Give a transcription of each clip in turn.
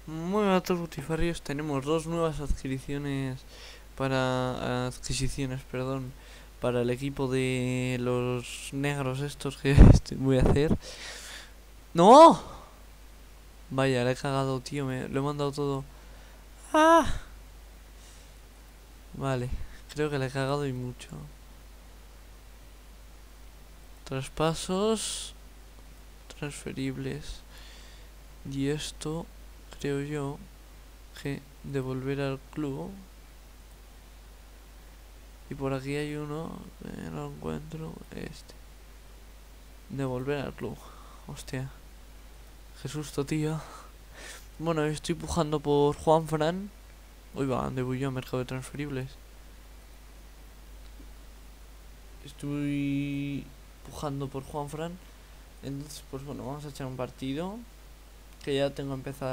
Muy buenas a todos, Butifarrios. Tenemos dos nuevas adquisiciones, perdón, para el equipo de los negros estos que voy a hacer. ¡No! Vaya, le he cagado, tío, lo he mandado todo. ¡Ah! Vale, creo que le he cagado y mucho. Traspasos transferibles. Y esto, creo yo, que devolver al club. Y por aquí hay uno, no lo encuentro, este. Devolver al club. Hostia, qué susto, tío. Bueno, estoy pujando por Juanfran. Uy, va, ¿dónde voy yo? A mercado de transferibles. Estoy pujando por Juanfran. Entonces, pues bueno, vamos a echar un partido. Que ya tengo empezada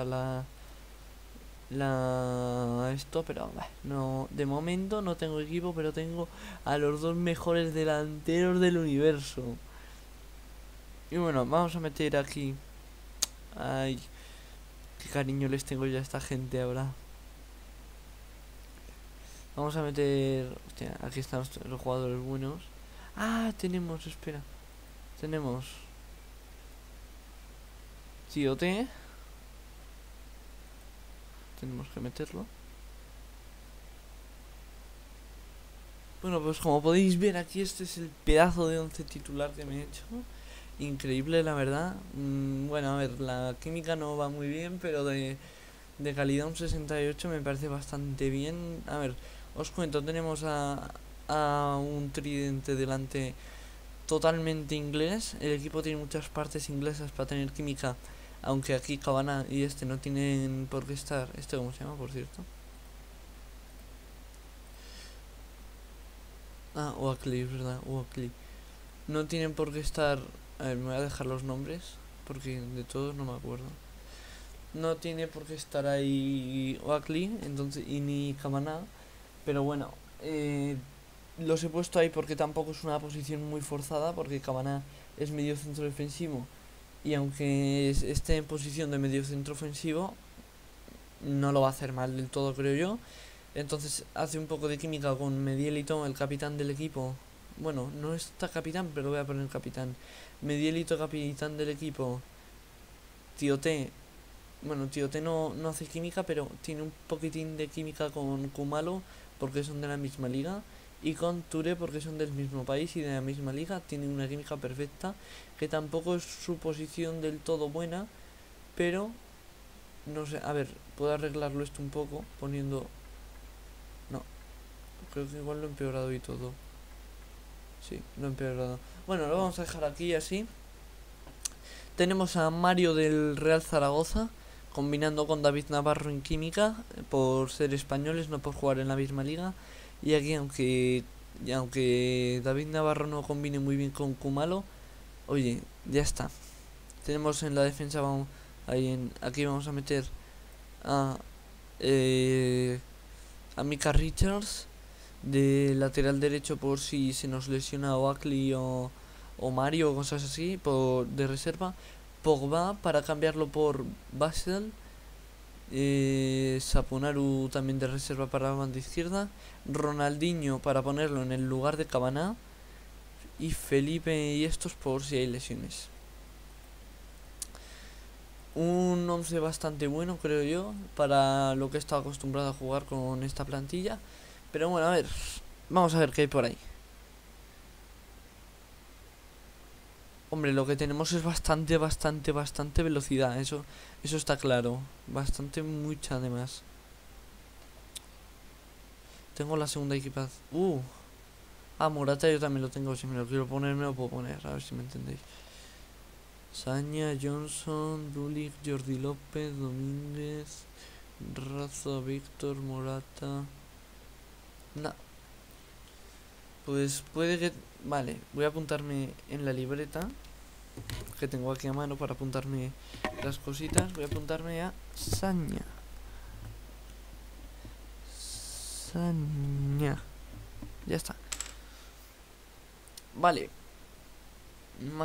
esto, pero no, de momento no tengo equipo, pero tengo a los dos mejores delanteros del universo. Y bueno, vamos a meter aquí. Ay, qué cariño les tengo yo a esta gente ahora. Vamos a meter... Hostia, aquí están los jugadores buenos. Ah, tenemos, espera. Tenemos T. Tenemos que meterlo. Bueno, pues como podéis ver aquí, este es el pedazo de 11 titular que me he hecho. Increíble, la verdad. Bueno, a ver, la química no va muy bien, pero de calidad un 68 me parece bastante bien. A ver, os cuento, tenemos a un tridente delante totalmente inglés. El equipo tiene muchas partes inglesas para tener química, aunque aquí Cabana y este no tienen por qué estar. ¿Este cómo se llama, por cierto? Ah, Oakley, es verdad, Oakley. No tienen por qué estar... A ver, me voy a dejar los nombres, porque de todos no me acuerdo. No tiene por qué estar ahí Oakley, entonces, y ni Cabana. Pero bueno, los he puesto ahí porque tampoco es una posición muy forzada, porque Cabana es medio centro defensivo. Y aunque esté en posición de medio centro ofensivo, no lo va a hacer mal del todo, creo yo. Entonces hace un poco de química con Medielito, el capitán del equipo. Bueno, no está capitán, pero voy a poner capitán. Medielito, capitán del equipo. Tío T. Bueno, Tío T no hace química, pero tiene un poquitín de química con Kumalo, porque son de la misma liga. Y con Ture, porque son del mismo país y de la misma liga. Tienen una química perfecta, que tampoco es su posición del todo buena, pero no sé, a ver, puedo arreglarlo esto un poco poniendo... No, creo que igual lo he empeorado y todo. Sí, lo he empeorado. Bueno, lo vamos a dejar aquí así. Tenemos a Mario del Real Zaragoza, combinando con David Navarro en química, por ser españoles, no por jugar en la misma liga. Y aquí, aunque David Navarro no combine muy bien con Kumalo, oye, ya está. Tenemos en la defensa, aquí vamos a meter a, a Mika Richards de lateral derecho por si se nos lesiona Oakley o Mario o cosas así, de reserva. Pogba para cambiarlo por Basel. Saponaru también de reserva para la banda izquierda. Ronaldinho para ponerlo en el lugar de Cabana. Y Felipe y estos por si hay lesiones. Un 11 bastante bueno, creo yo, para lo que he estado acostumbrado a jugar con esta plantilla. Pero bueno, a ver, vamos a ver qué hay por ahí. Hombre, lo que tenemos es bastante velocidad, eso está claro. Bastante, mucha además. Tengo la segunda equipación. Morata yo también lo tengo, si me lo quiero poner me lo puedo poner, a ver si me entendéis. Saña, Johnson, Dulik, Jordi López, Domínguez, Raza, Víctor, Morata. No. Pues puede que... Vale, voy a apuntarme en la libreta que tengo aquí a mano para apuntarme las cositas. Voy a apuntarme a Saña. Saña. Ya está. Vale.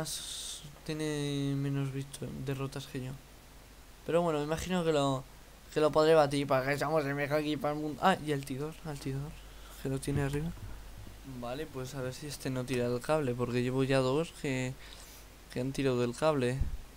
Tiene menos derrotas que yo. Pero bueno, me imagino Que lo podré batir para que seamos el mejor equipo del mundo. Ah, y el Tidor, que lo tiene arriba. Vale, pues a ver si este no tira el cable, porque llevo ya dos que han tirado del cable.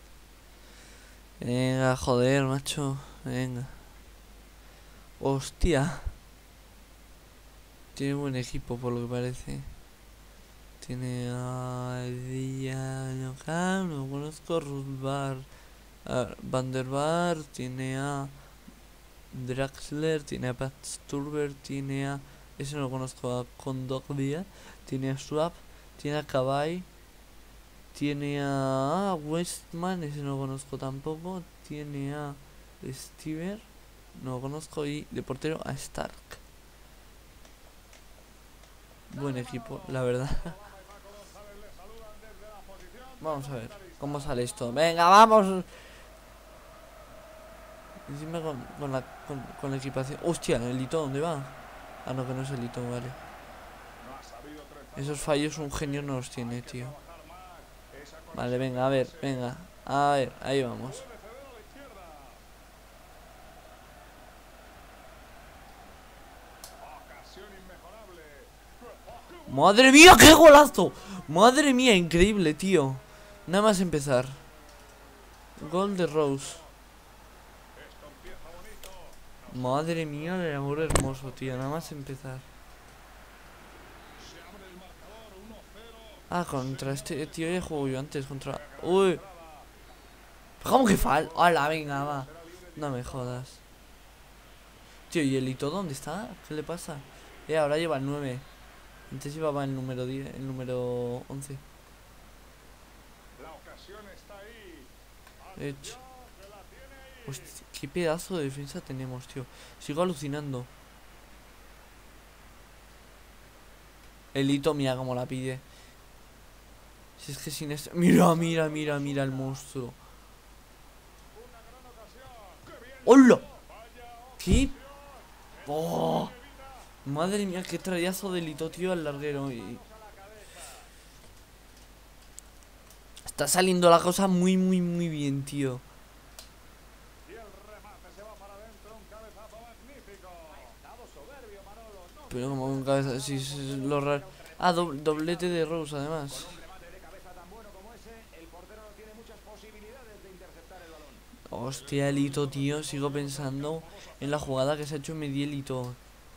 Venga, joder, macho. Venga. Hostia. Tiene buen equipo, por lo que parece. Tiene a Dianocan, no conozco, Rusbar, Van der Bar, tiene a Draxler, tiene a Pat Sturber, tiene a... Ese no lo conozco, a Condoglia, tiene a Swap, tiene a Cabai, tiene a Westman, ese no lo conozco tampoco, tiene a Stever, no lo conozco, y de portero a Stark. Buen equipo, la verdad. Vamos a ver cómo sale esto. Venga, vamos. Encima con la equipación. Hostia, ¿el hito dónde va? Ah, no, que no es el hito, vale. Esos fallos un genio no los tiene, tío. Vale, venga, a ver, venga. A ver, ahí vamos. ¡Madre mía, qué golazo! ¡Madre mía, increíble, tío! Nada más empezar. Gol de Rose. Madre mía, el amor hermoso, tío. Nada más empezar. Ah, contra este tío ya juego yo antes. Contra... Uy. ¿Cómo que fal? ¡Hala, venga, va! No me jodas. Tío, ¿y el hito dónde está? ¿Qué le pasa? Ahora lleva el 9. Antes llevaba el número 10, el número 11. Hecho. Hostia, qué pedazo de defensa tenemos, tío. Sigo alucinando. El hito, mira cómo la pide. Si es que sin este... Mira, mira, mira, mira el monstruo. ¡Hola! ¿Qué? ¡Oh! Madre mía, qué trayazo de hito, tío, al larguero. Está saliendo la cosa muy, muy, muy bien, tío. Pero como un cabeza, sí, es lo raro. Ah, doblete de Rose, además. Hostia, el hito, tío. Sigo pensando en la jugada que se ha hecho en Medielito.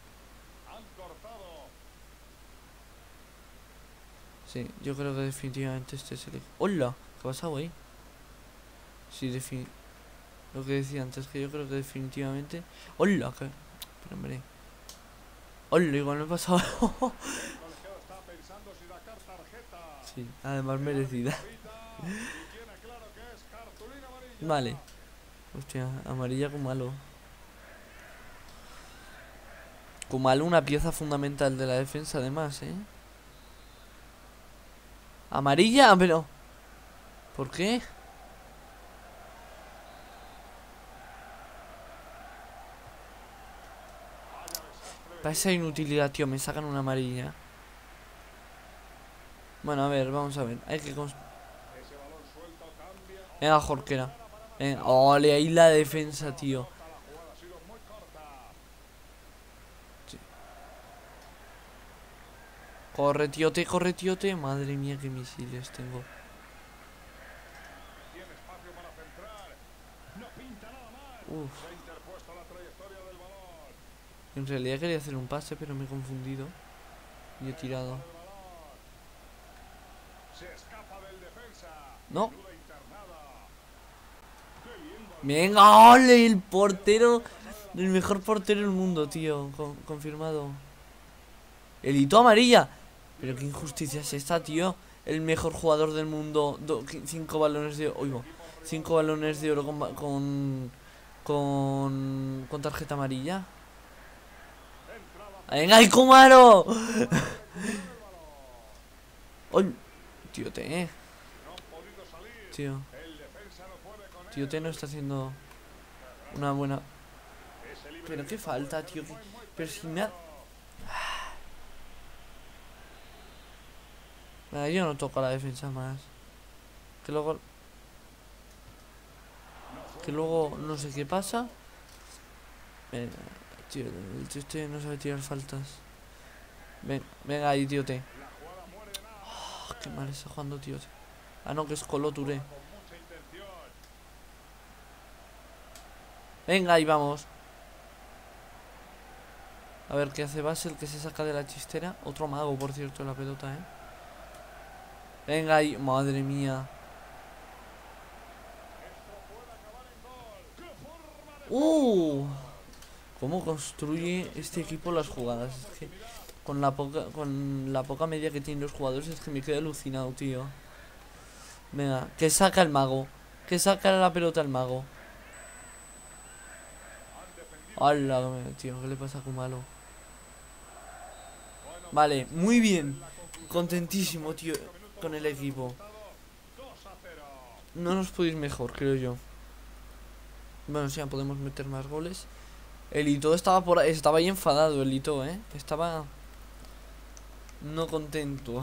Sí, yo creo que definitivamente este es el... ¡Hola! ¿Qué ha pasado ahí? Sí, lo que decía antes, que yo creo que definitivamente... ¡Hola! ¿Qué? Pero hombre... ¡Hola! Igual me he pasado... Sí, además merecida. Vale. Hostia, amarilla Kumalo. Kumalo, una pieza fundamental de la defensa, además, ¿eh? Amarilla, pero... ¿Por qué? Para esa inutilidad, tío, me sacan una amarilla. Bueno, a ver, vamos a ver. Hay que... Venga, Jorquera. Venga, ole, ahí la defensa, tío. Sí. Corre, tíote, corre, tíote. Madre mía, qué misiles tengo. Uf. En realidad quería hacer un pase, pero me he confundido. Y he tirado. No. Venga, ole, el portero. El mejor portero del mundo, tío. Confirmado. El hito amarilla. Pero qué injusticia es esta, tío. El mejor jugador del mundo. 5 balones de oro. 5 balones de oro con tarjeta amarilla. ¡Venga, ¡ay, Kumaro! ¡Ay! Tío T. Tío T no está haciendo una buena... Pero qué falta, tío. Pero si me ha... Yo no toco la defensa más. Que luego... no sé qué pasa. Venga, tío, el tío este no sabe tirar faltas. Venga ahí, tío T. Oh, qué mal está jugando, tío T. Ah, no, que es Colo Touré. Venga, ahí vamos. A ver qué hace Basel, que se saca de la chistera. Otro mago, por cierto, la pelota, Venga ahí, madre mía. ¿Cómo construye este equipo las jugadas? Es que con la poca media que tienen los jugadores es que me quedo alucinado, tío. Venga, que saca el mago. Que saca la pelota el mago. ¡Hala, tío! ¿Qué le pasa a Kumalo? Vale, muy bien. Contentísimo, tío, con el equipo. No nos podéis mejor, creo yo. Bueno, sí, ya podemos meter más goles. El Ito estaba ahí enfadado, el Ito, Estaba no contento.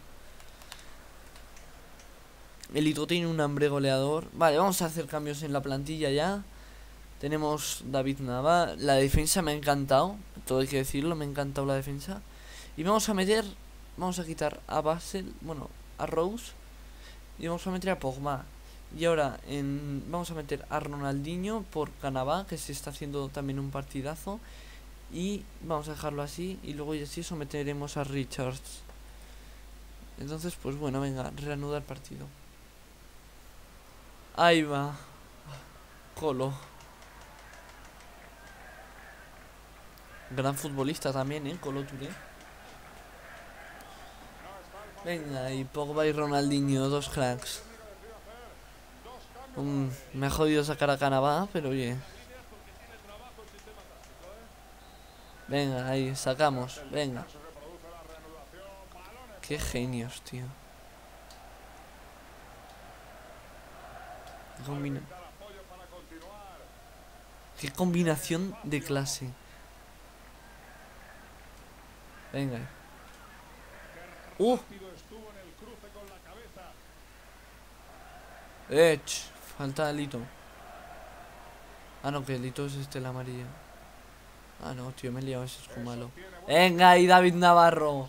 El Ito tiene un hambre goleador. Vale, vamos a hacer cambios en la plantilla ya. Tenemos David Nava. La defensa me ha encantado, todo hay que decirlo, me ha encantado la defensa. Y vamos a quitar a Basel, bueno, a Rose. Y vamos a meter a Pogba. Y ahora vamos a meter a Ronaldinho por Canavá, que se está haciendo también un partidazo. Y vamos a dejarlo así. Y luego ya sí someteremos a Richards. Entonces, pues bueno, venga, reanuda el partido. Ahí va. Colo. Gran futbolista también, Colo Touré. Venga, y Pogba y Ronaldinho, dos cracks. Me ha jodido sacar a Canavá, pero oye. Venga, ahí, sacamos, venga. Qué genios, tío. Qué combinación de clase. Venga. Falta Lito. Ah, no, que Lito es el amarillo. Ah, no, tío, me he liado, ese es malo. Venga ahí, David Navarro.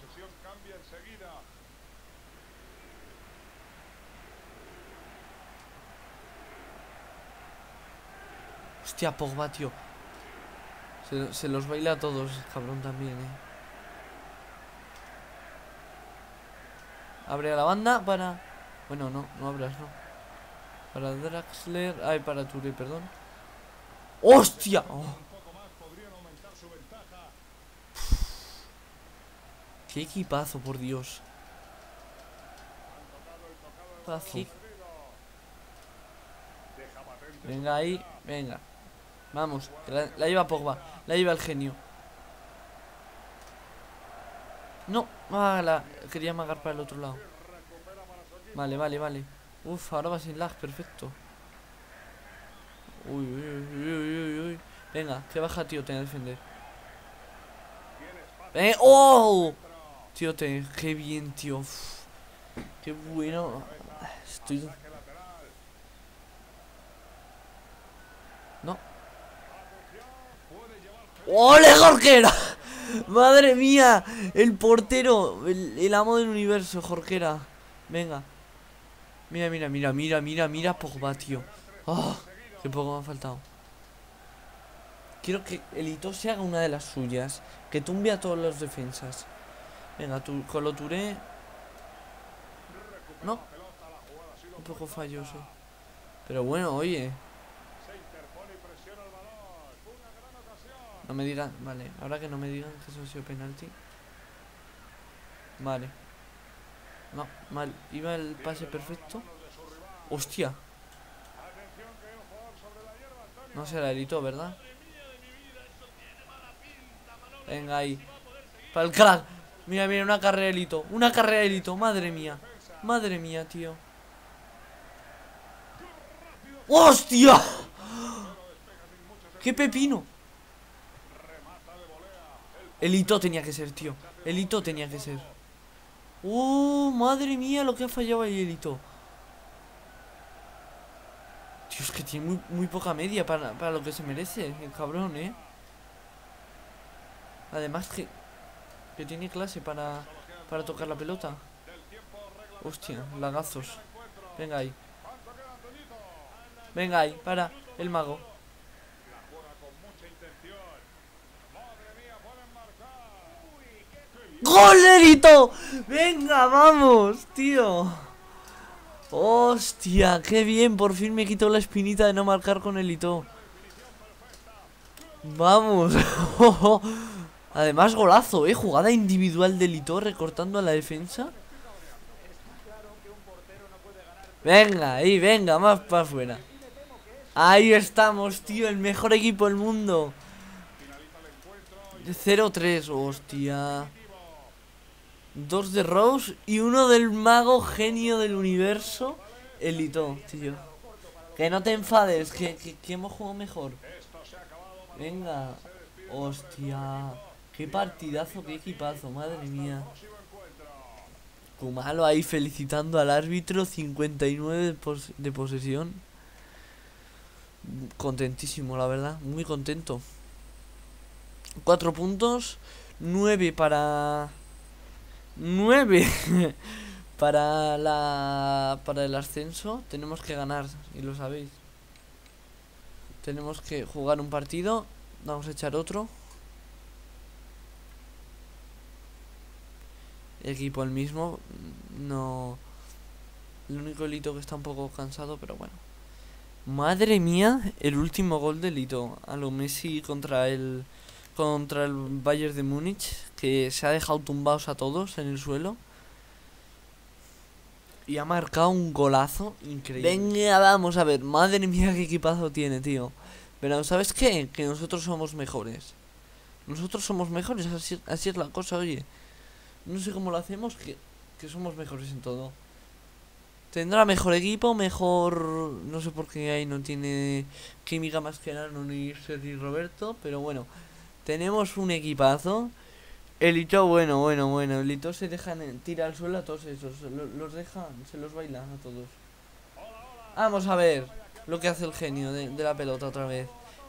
Hostia, Pogba, tío. Se los baila a todos, cabrón también, Abre a la banda para... Bueno, no abras, no. Para Draxler... Ay, para Touré, perdón. ¡Hostia! Oh. Qué equipazo, por Dios. Venga ahí, venga. Vamos, la lleva Pogba. La lleva el genio. No, quería amagar para el otro lado. Vale. Uf, ahora va sin lag, perfecto. Uy. Venga, que baja, tío, te voy a defender. ¡Oh! Tío, qué bien, tío. Uf, qué bueno. Estoy... No. ¡Ole, Jorquera! ¡Madre mía! El portero, el amo del universo, Jorquera. Venga. Mira, Pogba, tío. ¡Oh! Qué poco me ha faltado. Quiero que el Ito se haga una de las suyas. Que tumbe a todas las defensas. Venga, Colo Touré. No. Un poco falloso. Pero bueno, oye. No me digan, vale, ahora que no me digan que eso ha sido penalti. Vale. No, mal, iba el pase perfecto. Hostia. No será el Ito, ¿verdad? Venga ahí. Para el crack. Mira, una carrera de Ito. Una carrera de Ito, madre mía. Madre mía, tío. ¡Hostia! ¡Qué pepino! El Ito tenía que ser, tío. El Ito tenía que ser. ¡Oh, madre mía! Lo que ha fallado ahí el Ito. Tío, es que tiene muy poca media para lo que se merece el cabrón, Además que tiene clase para tocar la pelota. Hostia, lagazos. Venga ahí. Venga ahí, para el mago. ¡Golerito! Venga, vamos, tío. Hostia, qué bien. Por fin me quitó la espinita de no marcar con el Ito. Vamos. Además, golazo, jugada individual del Ito recortando a la defensa. Venga, ahí, venga, más para afuera. Ahí estamos, tío, el mejor equipo del mundo. 0-3, hostia. 2 de Rose y 1 del mago genio del universo, el Ito, tío. Que no te enfades, que hemos jugado mejor. Venga. Hostia. Qué partidazo, qué equipazo, madre mía. Kumalo ahí felicitando al árbitro. 59 de posesión. Contentísimo, la verdad, muy contento. 4 puntos. 9 para... 9 para el ascenso. Tenemos que ganar, y lo sabéis. Tenemos que jugar un partido. Vamos a echar otro. Equipo el mismo. No. El único Lito que está un poco cansado, pero bueno. Madre mía, el último gol de Lito. A lo Messi contra el Bayern de Múnich, que se ha dejado tumbados a todos en el suelo. Y ha marcado un golazo increíble. Venga, vamos a ver. Madre mía, qué equipazo tiene, tío. Pero ¿sabes qué? Que nosotros somos mejores. Nosotros somos mejores, así es la cosa, oye. No sé cómo lo hacemos, que somos mejores en todo. Tendrá mejor equipo, mejor... No sé por qué ahí no tiene química más que Nano ni Sergi Roberto, pero bueno. Tenemos un equipazo. El Ito, bueno. El Ito se dejan tirar al suelo a todos esos. Los dejan, se los bailan a todos. Vamos a ver lo que hace el genio de la pelota otra vez.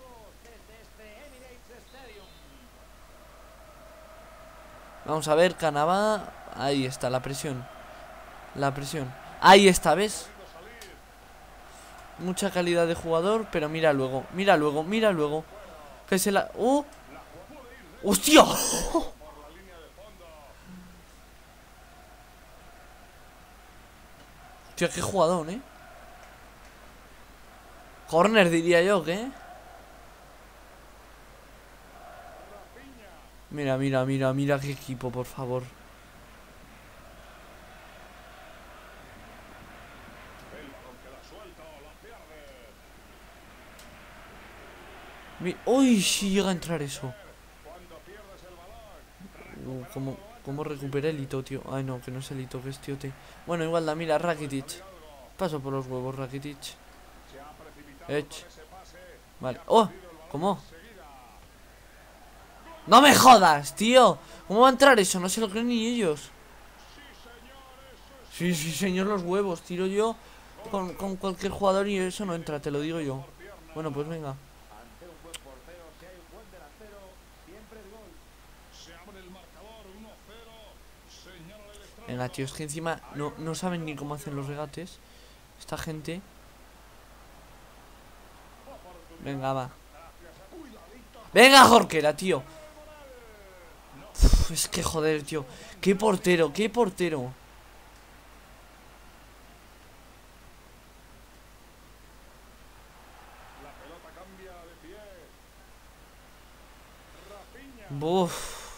Vamos a ver, Canavá. Ahí está, la presión. La presión. Ahí está, ¿ves? Mucha calidad de jugador, pero mira luego. Que se la... ¡Oh! ¡Hostia! Tío, qué jugador, Corner diría yo, ¿qué? Mira qué equipo, por favor. ¡Uy! Si llega a entrar eso. ¿Cómo recupera el Ito, tío? Ay, no, que no es el Ito, que es Tiote. Bueno, igual mira, Rakitic. Paso por los huevos, Rakitic. Vale. ¡Oh! ¿Cómo? ¡No me jodas, tío! ¿Cómo va a entrar eso? No se lo creen ni ellos. Sí, señor, los huevos. Tiro yo con cualquier jugador y eso no entra, te lo digo yo. Bueno, pues venga. Venga, tío, es que encima no saben ni cómo hacen los regates esta gente. Venga, va. Venga, Jorquera, tío. Uf, es que joder, tío. Qué portero. Buf.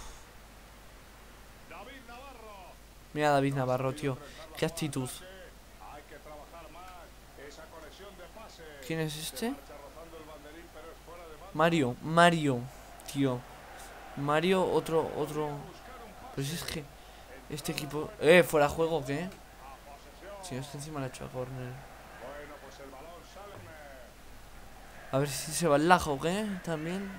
Mira a David Navarro, tío. Qué actitud. ¿Quién es este? Mario, tío. Mario, otro. Pues es que este equipo... fuera de juego, ¿qué? Sí, es que encima le ha hecho a corner. A ver si se va el lajo, ¿qué? También.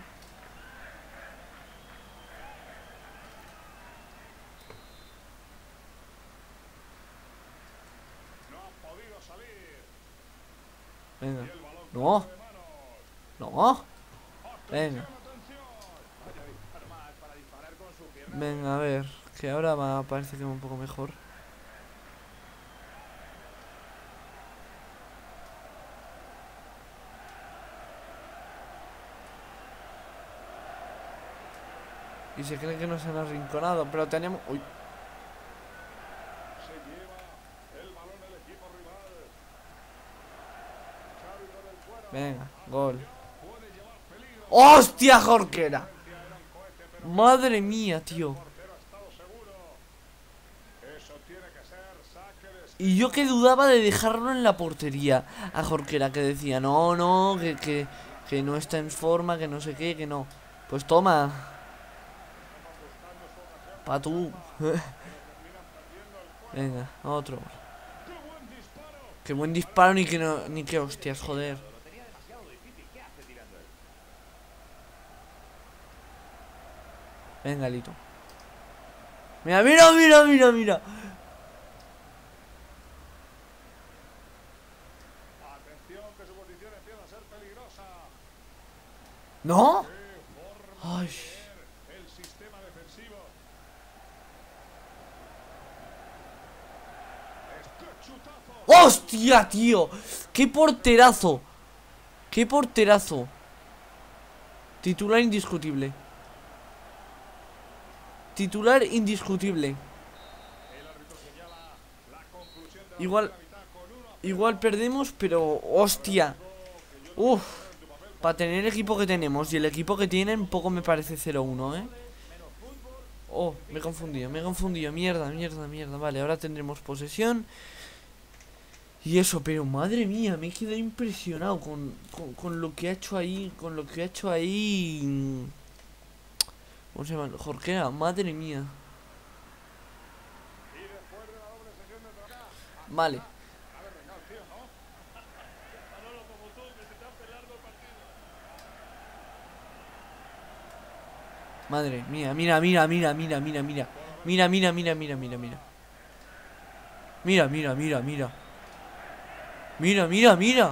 Venga. No. Venga. Venga, a ver. Que ahora va, parece que va un poco mejor. Y se cree que nos han arrinconado, pero tenemos... Uy. Venga, gol. ¡Hostia, Jorquera! Madre mía, tío. Y yo que dudaba de dejarlo en la portería a Jorquera, que decía, no, no, que no está en forma, que no sé qué, que no. Pues toma. Pa' tú. Venga, otro. Qué buen disparo, ni que no, ni que hostias, joder. Venga, Lito. Mira, mira, mira, mira, mira. ¿No? Ay. ¡Hostia, tío! ¡Qué porterazo! ¡Qué porterazo! Titular indiscutible. Titular indiscutible. Igual perdemos, pero hostia. Uf. Para tener el equipo que tenemos y el equipo que tienen, poco me parece 0-1, ¿eh? Oh, me he confundido. Mierda, mierda, mierda. Vale, ahora tendremos posesión. Y eso, pero madre mía, me he quedado impresionado con lo que ha hecho ahí. Con lo que ha hecho ahí. ¿Cómo se llama? Jorquera, madre mía. Vale. Madre mía, mira, mira, mira, mira, mira, mira. Mira, mira, mira, mira, mira, mira. Mira, mira, mira, mira. Mira, mira, mira.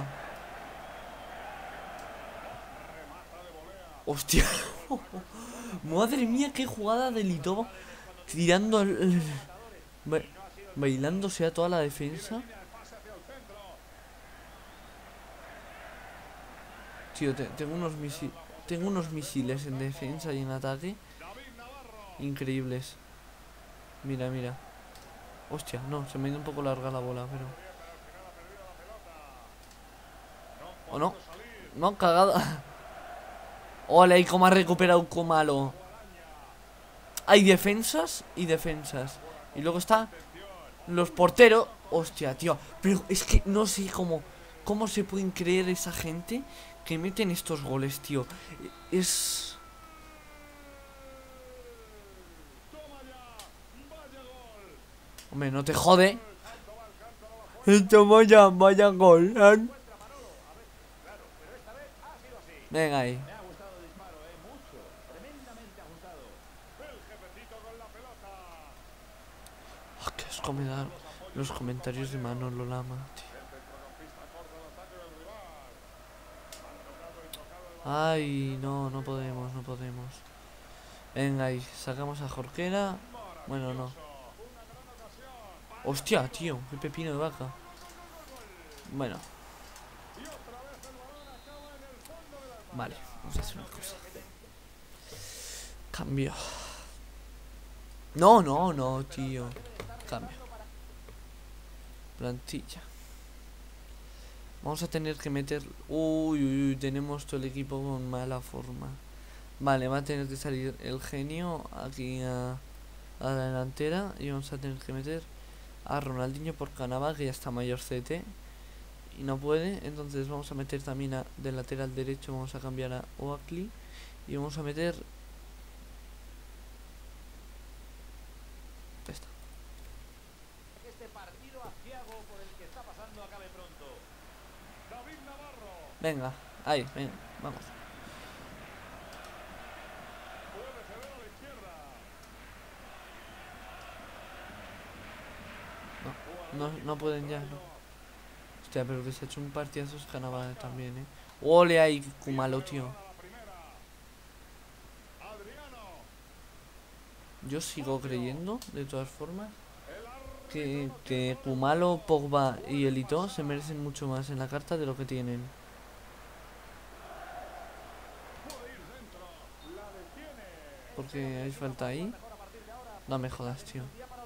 Hostia. Madre mía, qué jugada de Lito. Tirando bailándose a toda la defensa. Tío, tengo unos misiles en defensa y en ataque increíbles. Mira, mira. Hostia, no, se me ha ido un poco larga la bola, pero... ¿O no? No, cagada. Ole, y cómo ha recuperado Komalo. Hay defensas y defensas. Y luego está los porteros. Hostia, tío. Pero es que no sé cómo se pueden creer esa gente que meten estos goles, tío. Es... Hombre, no te jode. Esto vaya gol, ¿eh? Venga ahí. Oh, qué asco me dan los comentarios de Manolo Lama, tío. Ay, no, no podemos, no podemos. Venga ahí, sacamos a Jorquera. Bueno, no. Hostia, tío, qué pepino de vaca. Bueno. Vale, vamos a hacer una cosa. Cambio. No, no, no, tío. Cambio. Plantilla. Vamos a tener que meter... Uy, uy, uy, tenemos todo el equipo con mala forma. Vale, va a tener que salir el genio aquí a la delantera. Y vamos a tener que meter a Ronaldinho por Cannavaro, que ya está mayor CT. Y no puede, entonces vamos a meter también de lateral derecho. Vamos a cambiar a Oakley. Y vamos a meter... Esta. Venga, ahí, venga, vamos. No pueden ya, no. Hostia, pero que se ha hecho un partidazo es Cannavaro también, Ole ahí, Kumalo, tío. Yo sigo creyendo, de todas formas, que Kumalo, Pogba y Elito se merecen mucho más en la carta de lo que tienen. Porque hay falta ahí. No me jodas, tío.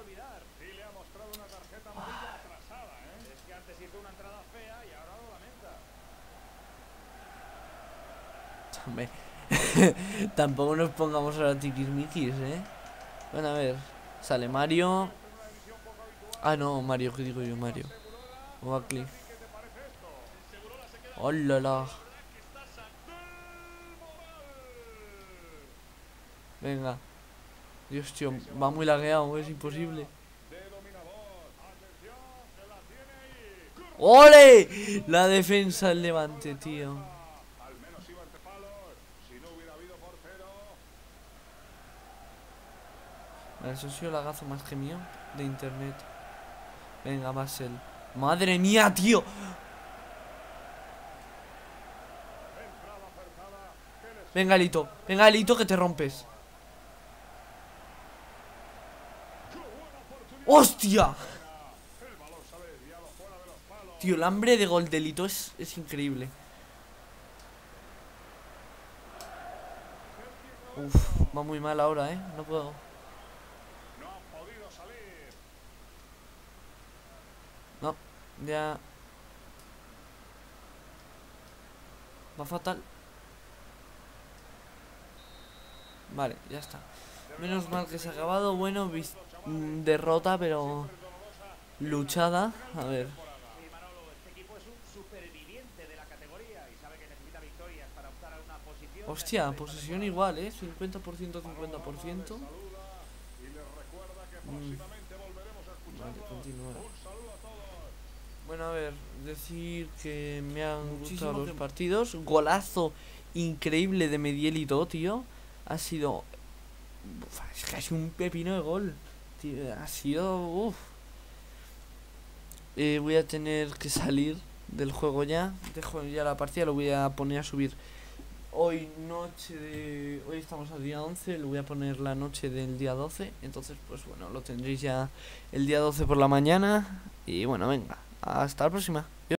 Hombre, tampoco nos pongamos ahora tiquismiquis, Bueno, a ver. Sale Mario. Ah, no, Mario, ¿qué digo yo? Mario. Oakley. ¡Hola! Venga. Dios, tío, va muy lagueado, es imposible. ¡Ole! La defensa del Levante, tío. Vale, eso ha sido el lagazo más que mío de internet. Venga, Basel. ¡Madre mía, tío! Venga, Elito, que te rompes. ¡Hostia! Tío, el hambre de gol de Elito es increíble. Uf, va muy mal ahora, no puedo. No, ya. Va fatal. Vale, ya está. Menos mal que se ha acabado. Bueno, derrota, pero luchada. A ver. Hostia, posesión igual, 50%, 50%. Vale, continuar. Bueno, a ver, decir que me han gustado los partidos. Golazo increíble de Medielito, tío. Ha sido... es casi un pepino de gol. Tío, ha sido... voy a tener que salir del juego ya. Dejo ya la partida, lo voy a poner a subir. Hoy estamos al día 11, lo voy a poner la noche del día 12. Entonces, pues bueno, lo tendréis ya el día 12 por la mañana. Y bueno, venga, hasta la próxima.